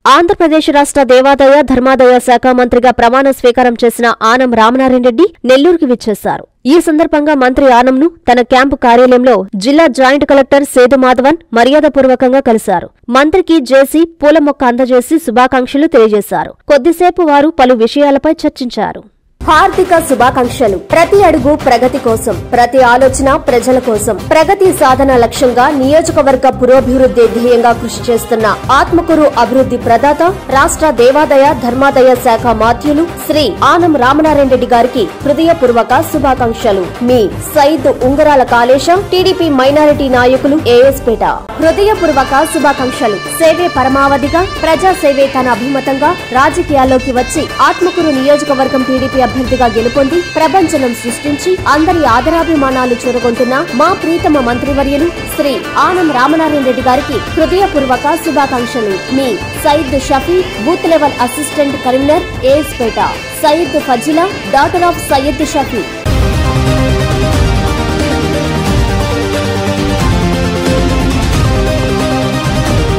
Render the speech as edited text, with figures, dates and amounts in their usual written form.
ఆంధ్రప్రదేశ్ రాష్ట్ర దేవాదాయ ధర్మాదాయ శాఖ మంత్రిగా ప్రమాణ స్వీకారం చేసిన ఆనం రామనారాయణ రెడ్డి నెల్లూరుకి విచ్చేశారు. ఈ సందర్భంగా మంత్రి ఆనంను తన క్యాంపు కార్యాలయంలో జిల్లా జాయింట్ కలెక్టర్ సేదు మాధవన్ మర్యాదపూర్వకంగా కలిశారు. మంత్రికి జేసీ పూల మొక్క అందజేసి శుభాకాంక్షలు తెలియజేశారు. కొద్దిసేపు వారు పలు విషయాలపై చర్చించారు. హార్దిక శుభాకాంక్షలు. ప్రతి అడుగు ప్రగతి కోసం, ప్రతి ఆలోచన ప్రజల కోసం, ప్రగతి సాధన లక్ష్యంగా నియోజకవర్గ పురోభివృద్ధి ధ్యేయంగా కృషి చేస్తున్న ఆత్మకూరు అభివృద్ధి ప్రదాత రాష్ట్ర దేవాదాయ ధర్మాదాయ శాఖ మాధ్యులు శ్రీ ఆనం రామనారాయణ రెడ్డి గారికి హృదయపూర్వక శుభాకాంక్షలు. మీ సయీద్ ఉంగరాల కాళేశం, టీడీపీ మైనారిటీ నాయకులు, ఏఎస్పేట. హృదయపూర్వక శుభాకాంక్షలు. సేవే పరమావధిగా, ప్రజాసేవే తన అభిమతంగా రాజకీయాల్లోకి వచ్చి ఆత్మకూరు నియోజకవర్గం టీడీపీ అభ్యర్థిగా గెలుపొంది ప్రపంచనం సృష్టించి అందరి ఆదరాభిమానాలు చూరగొంటున్న మా ప్రీతమ మంత్రివర్యులు శ్రీ ఆనం రామనారాయణ రెడ్డి గారికి హృదయపూర్వక శుభాకాంక్షలు. మీ Sayeed Shafi, booth level assistant convenor, AS Peta. Sayeed Fazila, daughter of Sayyad Shafi.